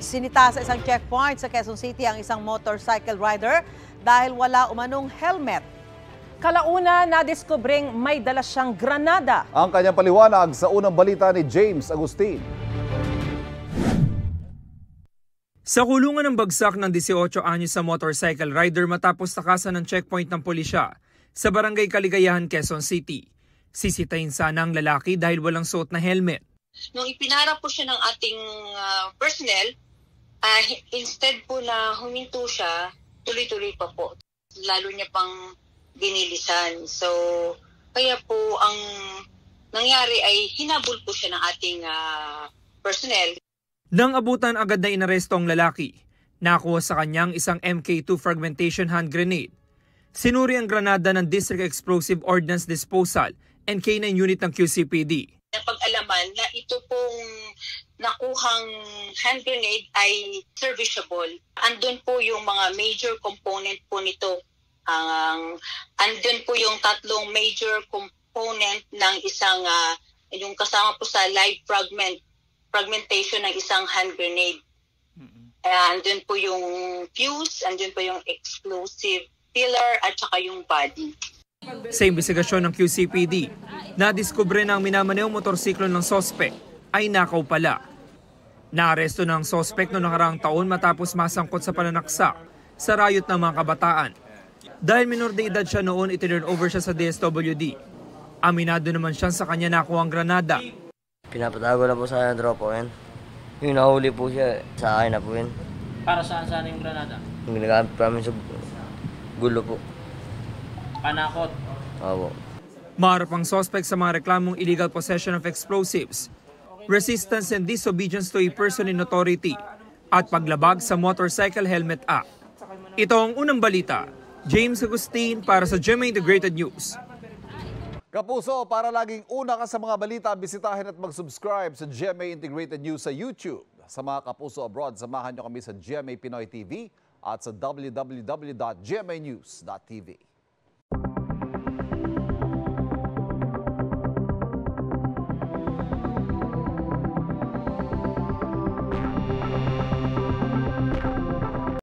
Sinita sa isang checkpoint sa Quezon City ang isang motorcycle rider dahil wala umanong helmet. Kalauna, nadiskubring may dala siyang granada. Ang kanyang paliwanag sa unang balita ni James Agustin. Sa kulungan ng bagsak ng 18 anyos sa motorcycle rider matapos takasan ng checkpoint ng pulisya sa Barangay Kaligayahan, Quezon City. Sisitahin sana ang lalaki dahil walang suot na helmet. Nung ipinarap po siya ng ating personnel, instead po na huminto siya, tuloy-tuloy pa po. Lalo niya pang ginilisan. So, kaya po ang nangyari ay hinabol po siya ng ating personnel. Nang abutan agad na inaresto ang lalaki, nakuha sa kanyang isang MK2 fragmentation hand grenade. Sinuri ang granada ng District Explosive Ordnance Disposal and K9 unit ng QCPD. Napag-alaman na ito pong nakuhang hand grenade ay serviceable. Andun po yung mga major component po nito. Andun po yung tatlong major component ng isang, yung kasama po sa live fragmentation ng isang hand grenade. Andun po yung fuse, andun po yung explosive pillar at saka yung body. Sa imbestigasyon ng QCPD, nadiskubre na ang minamanewang motorsiklo ng sospek ay nakaw pala. Naaresto na ang sospek noong nakaraang taon matapos masangkot sa pananaksak sa rayot ng mga kabataan. Dahil minor de edad siya noon, itinurn over siya sa DSWD. Aminado naman siya sa kanya nakuha ang granada. Pinapatago lang po sa tropa ko yan. Yung nahuli po siya, sa akin na po yan. Para saan yung granada? Yung ginagamit pa namin sa gulo po. Panakot? Opo. Maharap ang suspect sa mga reklamong illegal possession of explosives, resistance and disobedience to a person in authority, at paglabag sa Motorcycle Helmet Act. Ito ang unang balita. James Agustin para sa GMA Integrated News. Kapuso, para laging una ka sa mga balita, bisitahin at mag-subscribe sa GMA Integrated News sa YouTube. Sa mga kapuso abroad, samahan nyo kami sa GMA Pinoy TV at sa www.gmanews.tv.